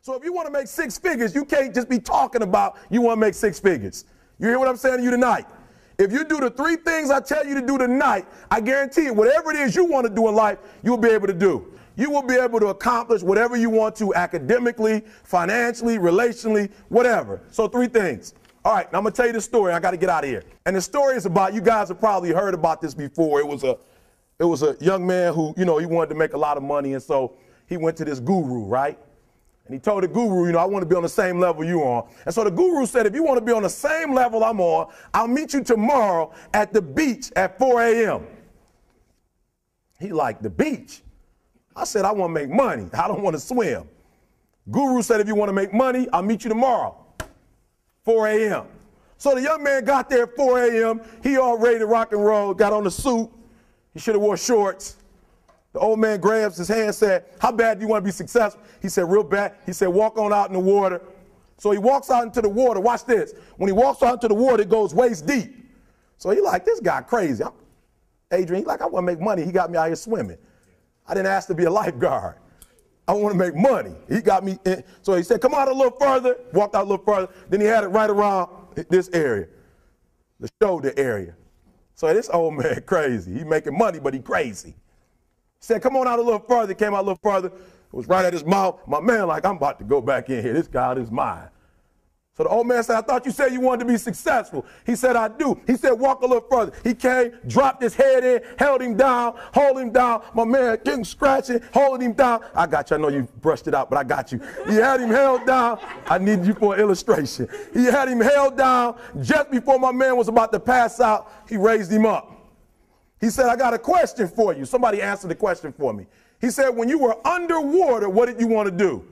So if you want to make 6 figures, you can't just be talking about you want to make 6 figures. You hear what I'm saying to you tonight? If you do the 3 things I tell you to do tonight, I guarantee you, whatever it is you want to do in life, you'll be able to do. You will be able to accomplish whatever you want to academically, financially, relationally, whatever. So 3 things. All right, now I'm going to tell you this story. I got to get out of here. And the story is about, you guys have probably heard about this before. It was a young man who, he wanted to make a lot of money. And so he went to this guru, right? And he told the guru, I want to be on the same level you on. And so the guru said, if you want to be on the same level I'm on, I'll meet you tomorrow at the beach at 4 a.m. He liked the beach. I said, I want to make money. I don't want to swim. Guru said, if you want to make money, I'll meet you tomorrow, 4 a.m. So the young man got there at 4 a.m. He all ready to rock and roll, got on the suit. He should have wore shorts. The old man grabs his hand and said, how bad do you want to be successful? He said, real bad. He said, walk on out in the water. So he walks out into the water. Watch this. When he walks out into the water, it goes waist deep. So he like, this guy crazy. Adrian, he like, I want to make money. He got me out here swimming. I didn't ask to be a lifeguard. I want to make money. He got me in. So he said, come out a little further. Walked out a little further. Then he had it right around this area, the shoulder area. So this old man crazy. He making money, but he crazy. He said, come on out a little further. Came out a little further. It was right at his mouth. My man like, I'm about to go back in here. This guy is mine. So the old man said, I thought you said you wanted to be successful. He said, I do. He said, walk a little further. He came, dropped his head in, held him down, hold him down. My man getting scratching, holding him down. I got you. I know you brushed it out, but I got you. He had him held down. I need you for an illustration. He had him held down. Just before my man was about to pass out, he raised him up. He said, I got a question for you. Somebody answer the question for me. He said, when you were underwater, what did you want to do?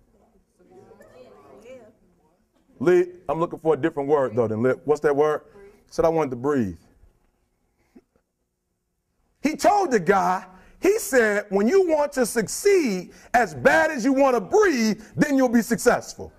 Lee, I'm looking for a different word, though, than lip. What's that word? He said, I wanted to breathe. He told the guy, he said, when you want to succeed as bad as you want to breathe, then you'll be successful.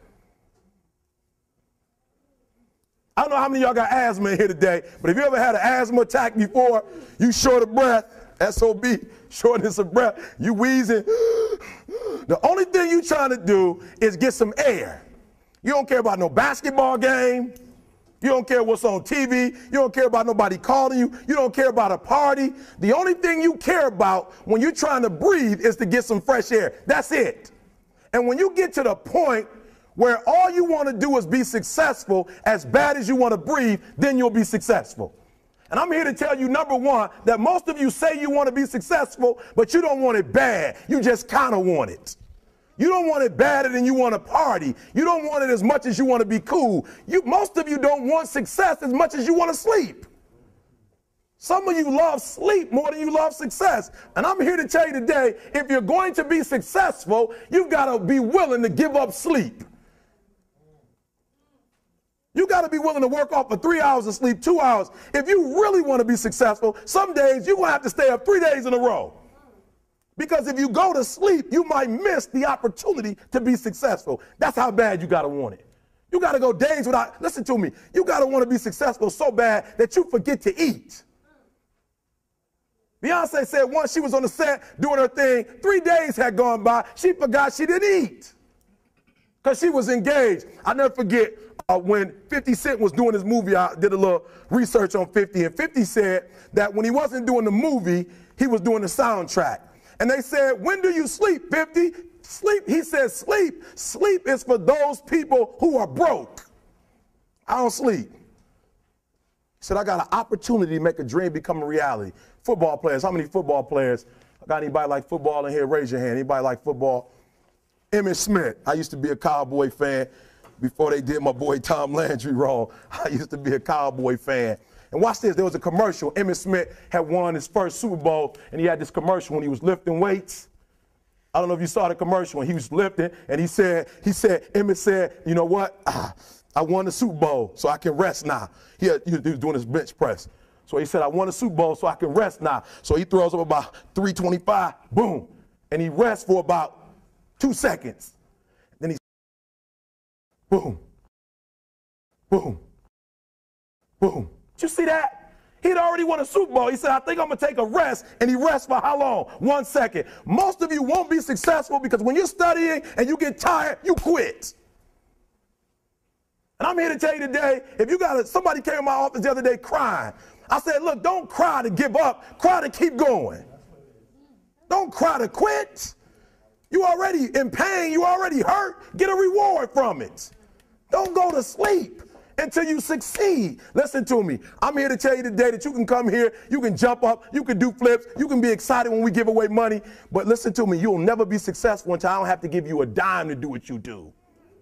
I don't know how many of y'all got asthma in here today, but if you ever had an asthma attack before, you short of breath, SOB, shortness of breath, you wheezing. The only thing you're trying to do is get some air. You don't care about no basketball game. You don't care what's on TV. You don't care about nobody calling you. You don't care about a party. The only thing you care about when you're trying to breathe is to get some fresh air. That's it. And when you get to the point where all you want to do is be successful as bad as you want to breathe, then you'll be successful. And I'm here to tell you, number one, that most of you say you want to be successful, but you don't want it bad. You just kind of want it. You don't want it badder than you want to party. You don't want it as much as you want to be cool. Most of you don't want success as much as you want to sleep. Some of you love sleep more than you love success. And I'm here to tell you today, if you're going to be successful, you've got to be willing to give up sleep. You got to be willing to work off for 3 hours of sleep, 2 hours. If you really want to be successful, some days you're going to have to stay up 3 days in a row. Because if you go to sleep, you might miss the opportunity to be successful. That's how bad you got to want it. You got to go days without, listen to me, you got to want to be successful so bad that you forget to eat. Beyonce said once she was on the set doing her thing, 3 days had gone by, she forgot she didn't eat because she was engaged. I'll never forget when 50 Cent was doing his movie, I did a little research on 50, and 50 said that when he wasn't doing the movie, he was doing the soundtrack. And they said, when do you sleep, 50? Sleep. He said, sleep. Sleep is for those people who are broke. I don't sleep. He said, I got an opportunity to make a dream become a reality. Football players, how many football players? I got anybody like football in here? Raise your hand. Anybody like football? Emmitt Smith. I used to be a Cowboy fan before they did my boy Tom Landry wrong. I used to be a Cowboy fan. And watch this, there was a commercial. Emmitt Smith had won his first Super Bowl, and he had this commercial when he was lifting weights. I don't know if you saw the commercial when he was lifting, and Emmitt said, you know what? I won the Super Bowl, so I can rest now. He was doing his bench press. So he said, I won the Super Bowl, so I can rest now. So he throws up about 325, boom, and he rests for about 2 seconds. Then he, boom, boom, boom. Did you see that? He'd already won a Super Bowl. He said, I think I'm going to take a rest. And he rests for how long? 1 second. Most of you won't be successful because when you're studying and you get tired, you quit. And I'm here to tell you today, if you got somebody came in my office the other day crying. I said, look, don't cry to give up. Cry to keep going. Don't cry to quit. You already in pain. You already hurt. Get a reward from it. Don't go to sleep until you succeed. Listen to me. I'm here to tell you today that you can come here, you can jump up, you can do flips, you can be excited when we give away money. But listen to me, you'll never be successful until I don't have to give you a dime to do what you do.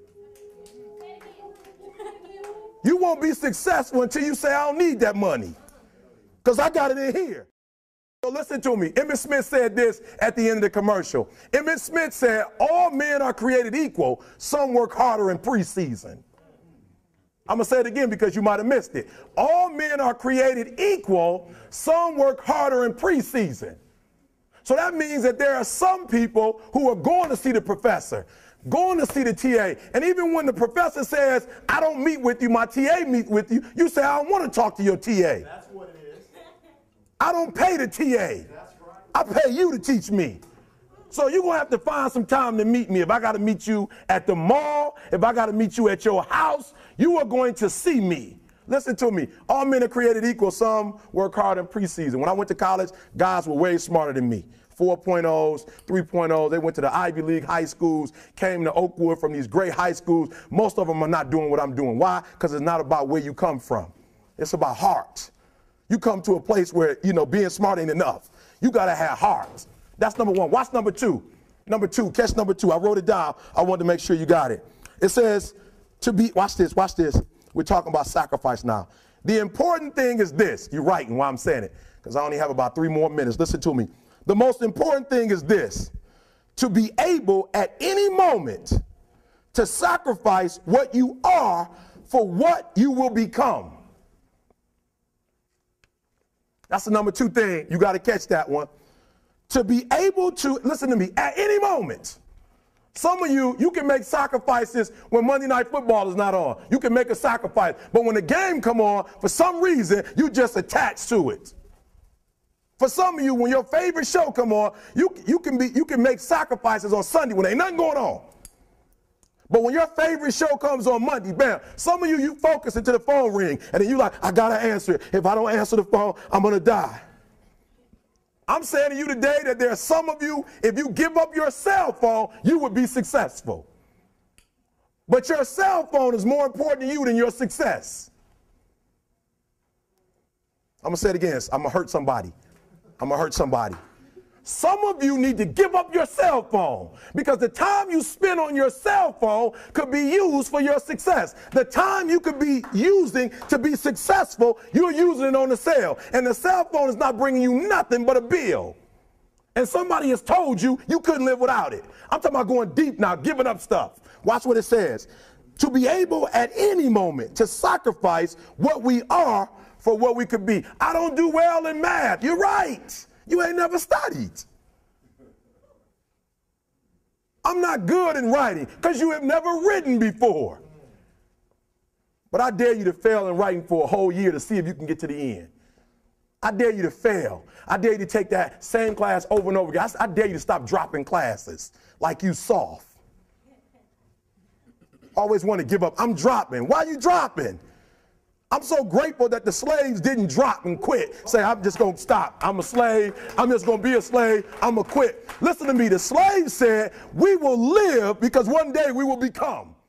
You won't be successful until you say, I don't need that money, because I got it in here. So listen to me. Emmitt Smith said this at the end of the commercial. Emmitt Smith said, all men are created equal. Some work harder in preseason. I'm going to say it again because you might have missed it. All men are created equal. Some work harder in preseason. So that means that there are some people who are going to see the professor, going to see the TA. And even when the professor says, I don't meet with you, my TA meets with you, you say, I don't want to talk to your TA. That's what it is. I don't pay the TA. That's right. I pay you to teach me. So you're going to have to find some time to meet me. If I got to meet you at the mall, if I got to meet you at your house, you are going to see me. Listen to me. All men are created equal. Some work hard in preseason. When I went to college, guys were way smarter than me. 4.0s, 3.0s. They went to the Ivy League high schools, came to Oakwood from these great high schools. Most of them are not doing what I'm doing. Why? Because it's not about where you come from. It's about heart. You come to a place where, being smart ain't enough. You got to have heart. That's number one. Watch number two. Number two, catch number two. I wrote it down. I wanted to make sure you got it. It says to be, watch this. We're talking about sacrifice now. The important thing is this. You're writing while I'm saying it, because I only have about 3 more minutes. Listen to me. The most important thing is this: to be able at any moment to sacrifice what you are for what you will become. That's the number 2 thing. You got to catch that one. To be able to, listen to me, at any moment. Some of you can make sacrifices when Monday Night Football is not on. You can make a sacrifice. But when the game come on, for some reason, you just attach to it. For some of you, when your favorite show come on, you can make sacrifices on Sunday when ain't nothing going on. But when your favorite show comes on Monday, bam, some of you focus until the phone ring, and then you like, I got to answer it. If I don't answer the phone, I'm going to die. I'm saying to you today that there are some of you, if you give up your cell phone, you would be successful. But your cell phone is more important to you than your success. I'm going to say it again. I'm going to hurt somebody. Some of you need to give up your cell phone, because the time you spend on your cell phone could be used for your success. The time you could be using to be successful, you're using it on the cell. And the cell phone is not bringing you nothing but a bill. And somebody has told you you couldn't live without it. I'm talking about going deep now, giving up stuff. Watch what it says. To be able at any moment to sacrifice what we are for what we could be. I don't do well in math. You're right. You ain't never studied. I'm not good in writing because you have never written before. But I dare you to fail in writing for a whole year to see if you can get to the end. I dare you to fail. I dare you to take that same class over and over again. I dare you to stop dropping classes like you soft. Always want to give up. I'm dropping. Why are you dropping? I'm so grateful that the slaves didn't drop and quit. Say, I'm just going to stop. I'm a slave. I'm just going to be a slave. I'm going to quit. Listen to me. The slaves said, we will live because one day we will become.